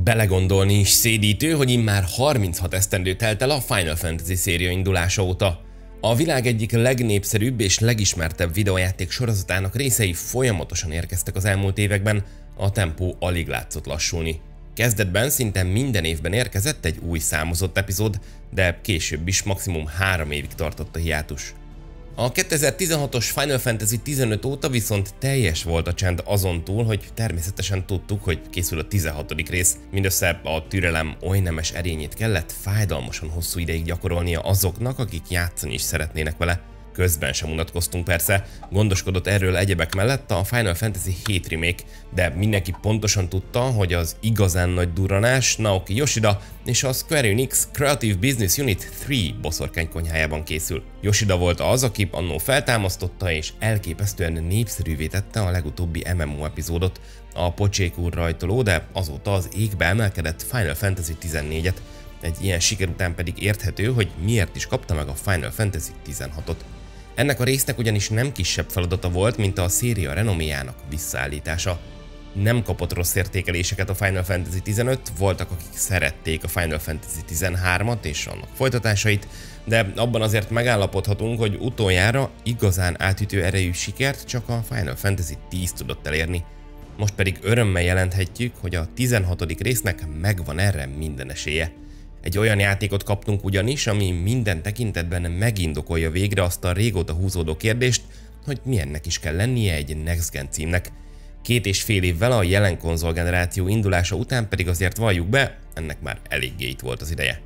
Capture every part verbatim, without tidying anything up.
Belegondolni is szédítő, hogy immár harminchat esztendő telt el a Final Fantasy széria indulása óta. A világ egyik legnépszerűbb és legismertebb videójáték sorozatának részei folyamatosan érkeztek az elmúlt években, a tempó alig látszott lassulni. Kezdetben szinte minden évben érkezett egy új számozott epizód, de később is maximum három évig tartott a hiátus. A kétezer-tizenhatos Final Fantasy tizenöt óta viszont teljes volt a csend azon túl, hogy természetesen tudtuk, hogy készül a tizenhatodik rész, mindössze a türelem oly nemes erényét kellett fájdalmasan hosszú ideig gyakorolnia azoknak, akik játszani is szeretnének vele. Közben sem unatkoztunk persze, gondoskodott erről egyebek mellett a Final Fantasy hét remake, de mindenki pontosan tudta, hogy az igazán nagy durranás Naoki Yoshida és a Square Enix Creative Business Unit három boszorkánykonyhájában készül. Yoshida volt az, aki annó feltámasztotta és elképesztően népszerűvé tette a legutóbbi em em o epizódot, a pocsékul rajtoló, de azóta az égbe emelkedett Final Fantasy tizennégyet. Egy ilyen siker után pedig érthető, hogy miért is kapta meg a Final Fantasy tizenhatot. Ennek a résznek ugyanis nem kisebb feladata volt, mint a széria renoméjának visszaállítása. Nem kapott rossz értékeléseket a Final Fantasy tizenöt, voltak akik szerették a Final Fantasy tizenhármat és annak folytatásait, de abban azért megállapodhatunk, hogy utoljára igazán átütő erejű sikert csak a Final Fantasy tíz tudott elérni. Most pedig örömmel jelenthetjük, hogy a tizenhatodik résznek megvan erre minden esélye. Egy olyan játékot kaptunk ugyanis, ami minden tekintetben megindokolja végre azt a régóta húzódó kérdést, hogy milyennek is kell lennie egy Next Gen címnek. Két és fél évvel a jelen konzolgeneráció indulása után pedig azért valljuk be, ennek már eléggé itt volt az ideje.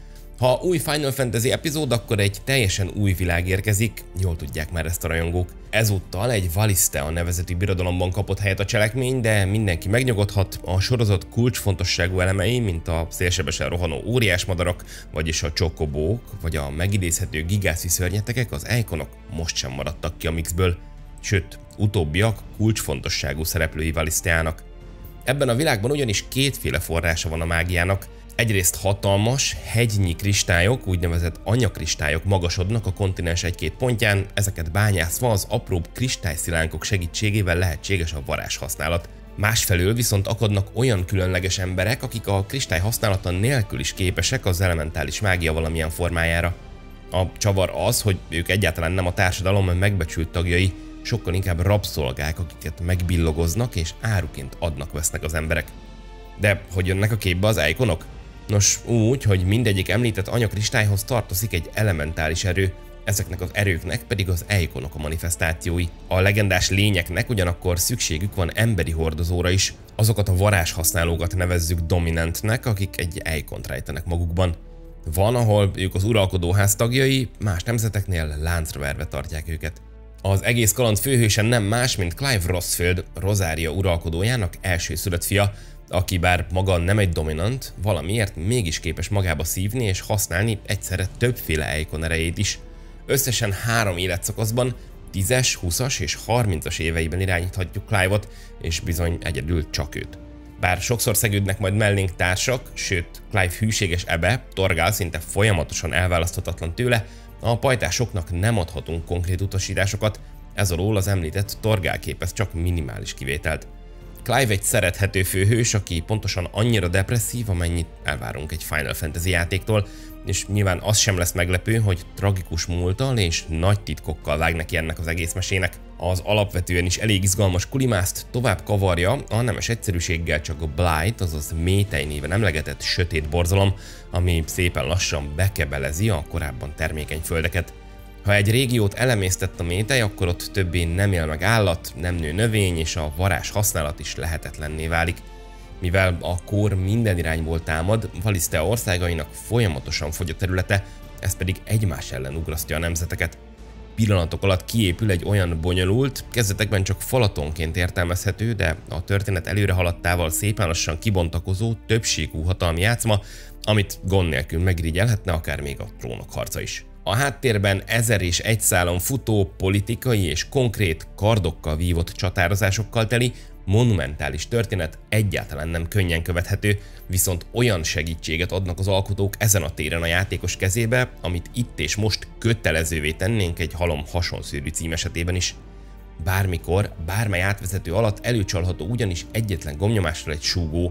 Ha új Final Fantasy epizód, akkor egy teljesen új világ érkezik, jól tudják már ezt a rajongók. Ezúttal egy Valisthea nevezetű birodalomban kapott helyet a cselekmény, de mindenki megnyugodhat, a sorozat kulcsfontosságú elemei, mint a szélsebesen rohanó óriásmadarak, vagyis a csokobók, vagy a megidézhető gigászi szörnyetekek, az ikonok most sem maradtak ki a mixből, sőt, utóbbiak kulcsfontosságú szereplői Valistheának. Ebben a világban ugyanis kétféle forrása van a mágiának. Egyrészt hatalmas, hegynyi kristályok, úgynevezett anyakristályok magasodnak a kontinens egy-két pontján, ezeket bányászva az apróbb kristályszilánkok segítségével lehetséges a varázshasználat. Másfelől viszont akadnak olyan különleges emberek, akik a kristály használata nélkül is képesek az elementális mágia valamilyen formájára. A csavar az, hogy ők egyáltalán nem a társadalom megbecsült tagjai, sokkal inkább rabszolgák, akiket megbillogoznak és áruként adnak-vesznek az emberek. De hogy jönnek a képbe az ikonok? Nos, úgy, hogy mindegyik említett anyakristályhoz tartozik egy elementális erő, ezeknek az erőknek pedig az ikonok a manifestációi. A legendás lényeknek ugyanakkor szükségük van emberi hordozóra is, azokat a varázshasználókat nevezzük dominantnek, akik egy ikont rejtenek magukban. Van, ahol ők az uralkodóház tagjai, más nemzeteknél láncra verve tartják őket. Az egész kaland főhőse nem más, mint Clive Rosfield, Rosaria uralkodójának elsőszülött fia, aki bár maga nem egy dominant, valamiért mégis képes magába szívni és használni egyszerre többféle ikon erejét is. Összesen három életszakaszban, tízes, húszas és harmincas éveiben irányíthatjuk Clive-ot, és bizony egyedül csak őt. Bár sokszor szegődnek majd mellénk társak, sőt Clive hűséges ebe, Torgal szinte folyamatosan elválaszthatatlan tőle, a pajtásoknak nem adhatunk konkrét utasításokat, ez alól az említett Torgal képez csak minimális kivételt. Clive egy szerethető főhős, aki pontosan annyira depresszív, amennyit elvárunk egy Final Fantasy játéktól, és nyilván az sem lesz meglepő, hogy tragikus múlttal és nagy titkokkal vág neki ennek az egész mesének. Az alapvetően is elég izgalmas kulimászt tovább kavarja a nemes egyszerűséggel csak a Blight, azaz métej néven emlegetett sötét borzalom, ami szépen lassan bekebelezi a korábban termékeny földeket. Ha egy régiót elemésztett a métej, akkor ott többé nem él meg állat, nem nő növény, és a varázs használat is lehetetlenné válik. Mivel a kór minden irányból támad, Valisthea országainak folyamatosan fogy a területe, ez pedig egymás ellen ugrasztja a nemzeteket. Pillanatok alatt kiépül egy olyan bonyolult, kezdetekben csak falatonként értelmezhető, de a történet előre haladtával szépen lassan kibontakozó, többségű hatalmi játszma, amit gond nélkül megirigyelhetne akár még a trónok harca is. A háttérben ezer és egy szálon futó, politikai és konkrét kardokkal vívott csatározásokkal teli, monumentális történet egyáltalán nem könnyen követhető, viszont olyan segítséget adnak az alkotók ezen a téren a játékos kezébe, amit itt és most kötelezővé tennénk egy halom hasonszőrű cím esetében is. Bármikor, bármely átvezető alatt előcsalható ugyanis egyetlen gombnyomással egy súgó,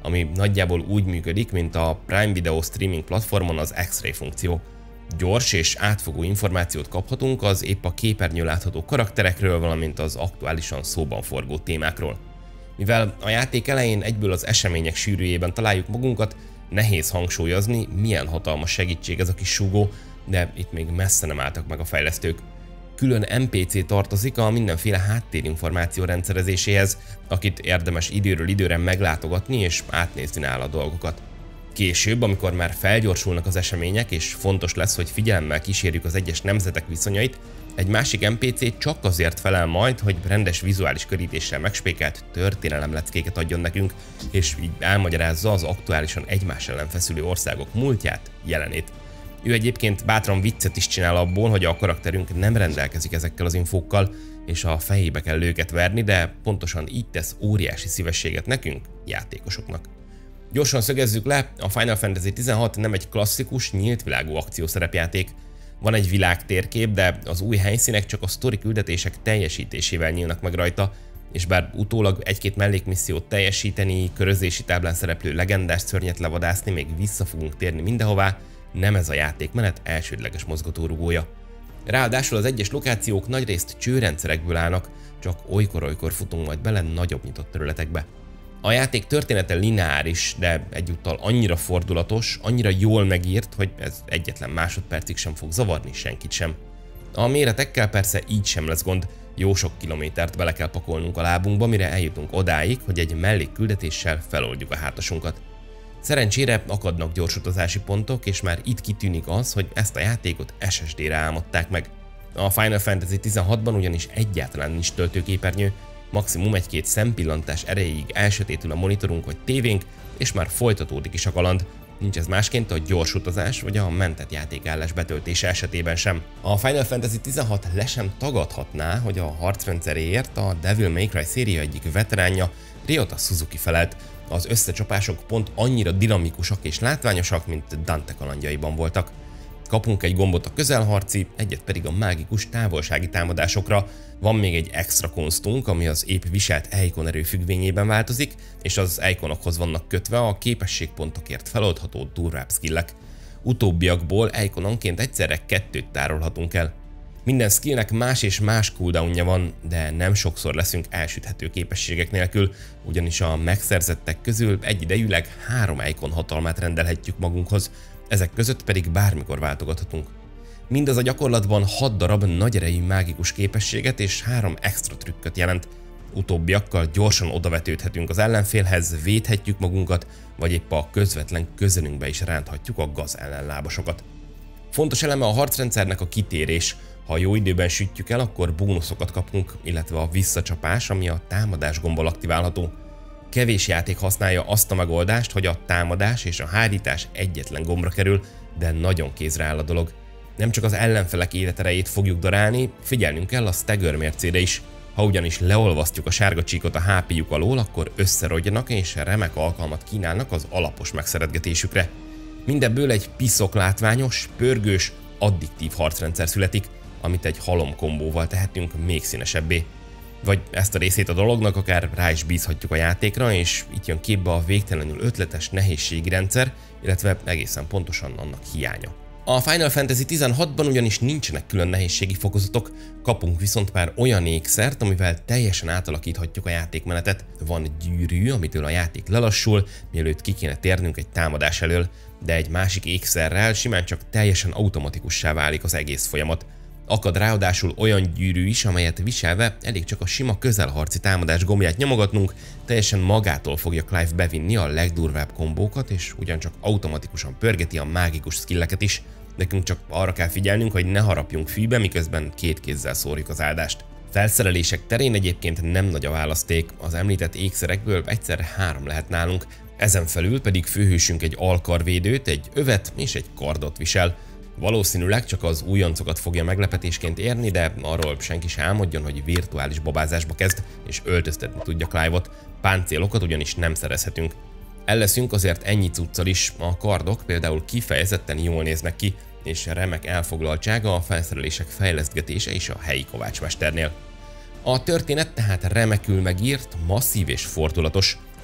ami nagyjából úgy működik, mint a Prime Video streaming platformon az X-Ray funkció. Gyors és átfogó információt kaphatunk az épp a képernyőn látható karakterekről, valamint az aktuálisan szóban forgó témákról. Mivel a játék elején egyből az események sűrűjében találjuk magunkat, nehéz hangsúlyozni, milyen hatalmas segítség ez a kis súgó, de itt még messze nem álltak meg a fejlesztők. Külön en pé cé tartozik a mindenféle háttérinformáció rendszerezéséhez, akit érdemes időről időre meglátogatni és átnézni nála a dolgokat. Később, amikor már felgyorsulnak az események és fontos lesz, hogy figyelemmel kísérjük az egyes nemzetek viszonyait, egy másik en pé cé csak azért felel majd, hogy rendes vizuális körítéssel megspékelt történelemleckéket adjon nekünk, és így elmagyarázza az aktuálisan egymás ellen feszülő országok múltját, jelenét. Ő egyébként bátran viccet is csinál abból, hogy a karakterünk nem rendelkezik ezekkel az infókkal, és a fejébe kell őket verni, de pontosan így tesz óriási szívességet nekünk, játékosoknak. Gyorsan szögezzük le, a Final Fantasy tizenhat nem egy klasszikus, nyílt világú akciószerepjáték. Van egy világtérkép, de az új helyszínek csak a sztori küldetések teljesítésével nyílnak meg rajta, és bár utólag egy-két mellékmissziót teljesíteni, körözési táblán szereplő legendás szörnyet levadászni, még vissza fogunk térni mindenhová, nem ez a játékmenet elsődleges mozgatórugója. Ráadásul az egyes lokációk nagyrészt csőrendszerekből állnak, csak olykor-olykor futunk majd bele nagyobb nyitott területekbe. A játék története lineáris, de egyúttal annyira fordulatos, annyira jól megírt, hogy ez egyetlen másodpercig sem fog zavarni senkit sem. A méretekkel persze így sem lesz gond, jó sok kilométert bele kell pakolnunk a lábunkba, mire eljutunk odáig, hogy egy mellékküldetéssel feloldjuk a hátasunkat. Szerencsére akadnak gyorsutazási pontok, és már itt kitűnik az, hogy ezt a játékot es es dé-re álmodták meg. A Final Fantasy tizenhatban ugyanis egyáltalán nincs töltőképernyő, maximum egy-két szempillantás erejéig elsötétül a monitorunk vagy tévénk, és már folytatódik is a kaland. Nincs ez másként a gyorsutazás vagy a mentett játékállás betöltése esetében sem. A Final Fantasy tizenhat le sem tagadhatná, hogy a harcrendszeréért a Devil May Cry széria egyik veteránja, Ryota Suzuki felelt. Az összecsapások pont annyira dinamikusak és látványosak, mint Dante kalandjaiban voltak. Kapunk egy gombot a közelharci, egyet pedig a mágikus távolsági támadásokra. Van még egy extra konsztunk, ami az épp viselt Eikon erő függvényében változik, és az Eikonokhoz vannak kötve a képességpontokért feloldható durvább skillek. Utóbbiakból Eikononként egyszerre kettőt tárolhatunk el. Minden skillnek más és más cooldownja van, de nem sokszor leszünk elsüthető képességek nélkül, ugyanis a megszerzettek közül egyidejűleg három Eikon hatalmát rendelhetjük magunkhoz, ezek között pedig bármikor váltogathatunk. Mindaz a gyakorlatban hat darab nagy erejű mágikus képességet és három extra trükköt jelent. Utóbbiakkal gyorsan odavetődhetünk az ellenfélhez, védhetjük magunkat, vagy épp a közvetlen közelünkbe is ránthatjuk a gaz ellenlábasokat. Fontos eleme a harcrendszernek a kitérés. Ha jó időben sütjük el, akkor bónuszokat kapunk, illetve a visszacsapás, ami a támadás gombbal aktiválható. Kevés játék használja azt a megoldást, hogy a támadás és a hárítás egyetlen gombra kerül, de nagyon kézre áll a dolog. Nem csak az ellenfelek életerejét fogjuk darálni, figyelnünk kell a stagger mércére is. Ha ugyanis leolvasztjuk a sárga csíkot a há pé-juk alól, akkor összerodjanak és remek alkalmat kínálnak az alapos megszeretgetésükre. Mindebből egy piszok látványos, pörgős, addiktív harcrendszer születik, amit egy halom kombóval tehetünk még színesebbé. Vagy ezt a részét a dolognak akár rá is bízhatjuk a játékra, és itt jön képbe a végtelenül ötletes nehézségi rendszer, illetve egészen pontosan annak hiánya. A Final Fantasy tizenhatban ugyanis nincsenek külön nehézségi fokozatok, kapunk viszont pár olyan ékszert, amivel teljesen átalakíthatjuk a játékmenetet. Van gyűrű, amitől a játék lelassul, mielőtt ki kéne térnünk egy támadás elől, de egy másik ékszerrel simán csak teljesen automatikussá válik az egész folyamat. Akad ráadásul olyan gyűrű is, amelyet viselve elég csak a sima közelharci támadás gombját nyomogatnunk, teljesen magától fogja Clive bevinni a legdurvább kombókat, és ugyancsak automatikusan pörgeti a mágikus skilleket is. Nekünk csak arra kell figyelnünk, hogy ne harapjunk fűbe, miközben két kézzel szórjuk az áldást. Felszerelések terén egyébként nem nagy a választék, az említett ékszerekből egyszerre három lehet nálunk, ezen felül pedig főhősünk egy alkarvédőt, egy övet és egy kardot visel. Valószínűleg csak az újoncokat fogja meglepetésként érni, de arról senki sem álmodjon, hogy virtuális babázásba kezd és öltöztetni tudja Clive-ot, páncélokat ugyanis nem szerezhetünk. El leszünk azért ennyi cuccal is, a kardok például kifejezetten jól néznek ki, és remek elfoglaltsága a felszerelések fejlesztgetése is a helyi kovácsmesternél. A történet tehát remekül megírt, masszív és fordulatos.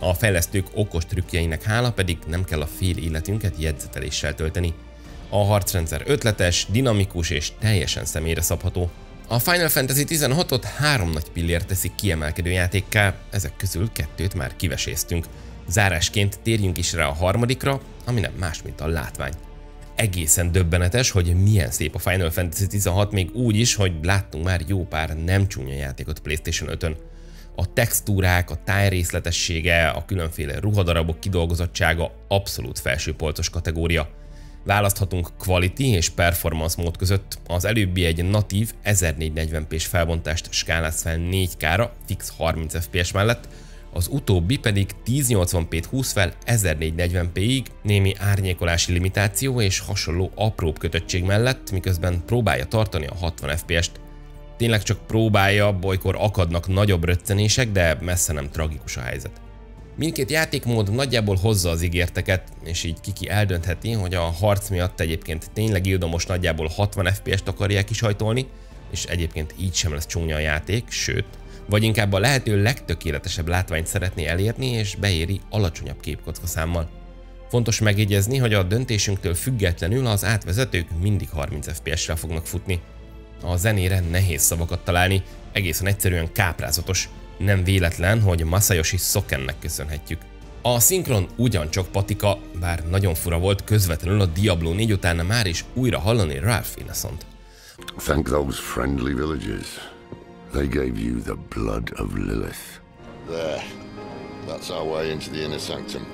A fejlesztők okos trükkjeinek hála pedig nem kell a fél életünket jegyzeteléssel tölteni. A harcrendszer ötletes, dinamikus és teljesen személyre szabható. A Final Fantasy tizenhatot három nagy pillér teszik kiemelkedő játékká, ezek közül kettőt már kiveséztünk. Zárásként térjünk is rá a harmadikra, ami nem más, mint a látvány. Egészen döbbenetes, hogy milyen szép a Final Fantasy tizenhat, még úgy is, hogy láttunk már jó pár nem csúnya játékot PlayStation ötön. A textúrák, a táj részletessége, a különféle ruhadarabok kidolgozottsága abszolút felsőpolcos kategória. Választhatunk Quality és Performance mód között, az előbbi egy natív ezernégyszáznegyven pés felbontást skáláz fel négy ká-ra fix harminc ef pé es mellett, az utóbbi pedig ezernyolcvan pét húz fel ezernégyszáznegyven pé-ig, némi árnyékolási limitáció és hasonló apróbb kötöttség mellett, miközben próbálja tartani a hatvan ef pé est. Tényleg csak próbálja, olykor akadnak nagyobb röccenések, de messze nem tragikus a helyzet. Mindkét játékmód nagyjából hozza az ígérteket, és így kiki eldöntheti, hogy a harc miatt egyébként tényleg ildomos nagyjából hatvan ef pé est akarják kisajtolni, és egyébként így sem lesz csúnya a játék, sőt, vagy inkább a lehető legtökéletesebb látványt szeretné elérni, és beéri alacsonyabb képkocka számmal. Fontos megjegyezni, hogy a döntésünktől függetlenül az átvezetők mindig harminc ef pé essel fognak futni. A zenére nehéz szavakat találni, egészen egyszerűen káprázatos. Nem véletlen, hogy Masayoshi Sokennek köszönhetjük. A szinkron ugyancsak patika, bár nagyon fura volt közvetlenül a Diablo négy után már is újra hallani Ralph Inesont. Thank those friendly villagers. They gave you the blood of Lilith. There. That's our way into the inner sanctum.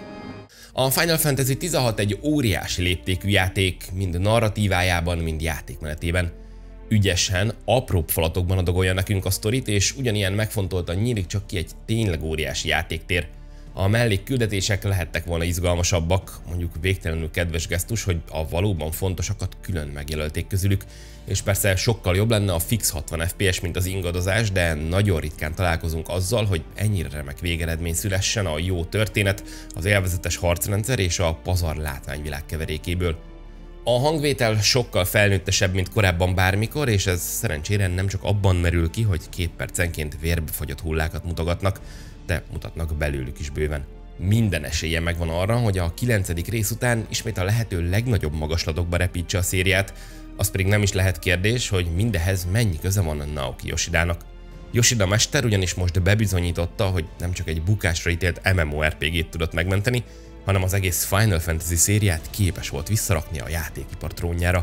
A Final Fantasy tizenhat egy óriási léptékű játék, mind narratívájában, mind játékmenetében. Ügyesen, apróbb falatokban adagolja nekünk a sztorit, és ugyanilyen megfontoltan nyílik csak ki egy tényleg óriási játéktér. A mellékküldetések lehettek volna izgalmasabbak, mondjuk végtelenül kedves gesztus, hogy a valóban fontosakat külön megjelölték közülük, és persze sokkal jobb lenne a fix hatvan ef pé es, mint az ingadozás, de nagyon ritkán találkozunk azzal, hogy ennyire remek végeredmény szülessen a jó történet, az élvezetes harcrendszer és a pazar látványvilág keverékéből. A hangvétel sokkal felnőttesebb, mint korábban bármikor, és ez szerencsére nem csak abban merül ki, hogy két percenként vérbefagyott hullákat mutogatnak, de mutatnak belőlük is bőven. Minden esélye megvan arra, hogy a kilencedik rész után ismét a lehető legnagyobb magaslatokba repítse a szériát, az pedig nem is lehet kérdés, hogy mindehez mennyi köze van Naoki Yoshidának. Yoshida mester ugyanis most bebizonyította, hogy nem csak egy bukásra ítélt em em o er pé gét tudott megmenteni, hanem az egész Final Fantasy szériát képes volt visszarakni a játékipar trónjára.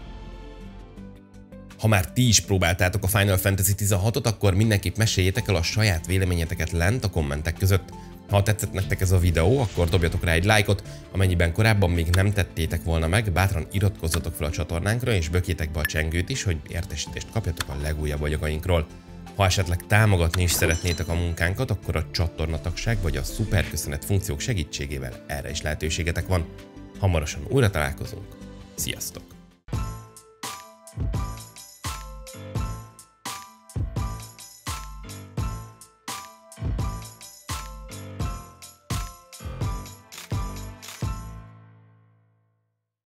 Ha már ti is próbáltátok a Final Fantasy tizenhatot, akkor mindenképp meséljétek el a saját véleményeteket lent a kommentek között. Ha tetszett nektek ez a videó, akkor dobjatok rá egy lájkot, amennyiben korábban még nem tettétek volna meg, bátran iratkozzatok fel a csatornánkra és bökjétek be a csengőt is, hogy értesítést kapjatok a legújabb anyagainkról. Ha esetleg támogatni is szeretnétek a munkánkat, akkor a csatornatagság vagy a szuperköszönet funkciók segítségével erre is lehetőségetek van. Hamarosan újra találkozunk. Sziasztok!